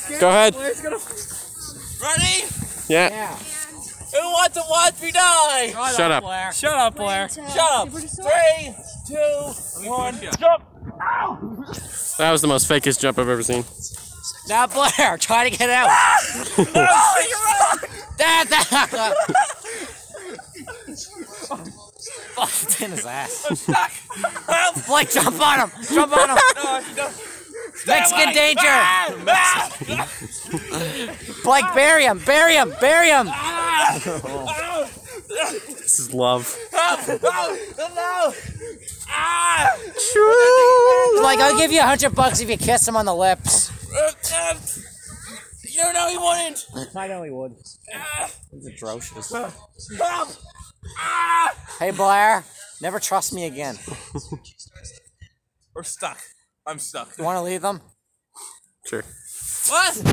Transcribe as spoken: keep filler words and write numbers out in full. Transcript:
Go ahead. Ready? Yeah. Yeah. Who wants to watch me die? Shut, Shut up. Blair. Shut up, Blair. Shut up. Three, two, one, jump. Ow! That was the most fakest jump I've ever seen. Now, Blair, try to get out. Oh, you're right. That, that. Oh, it's in his ass. I'm stuck. Help. Blake, jump on him. Jump on him. No, no. Mexican danger. Ah, ah. Blake, bury him. Bury him. Bury him. Ah, This is love. oh, oh, no. Ah. Blake, I'll give you a hundred bucks if you kiss him on the lips. Uh, uh, you don't know he wouldn't. I know he would. Ah. He's atrocious. Help. Ah. Hey, Blair, never trust me again. We're stuck. I'm stuck. You want to leave them? Sure. What?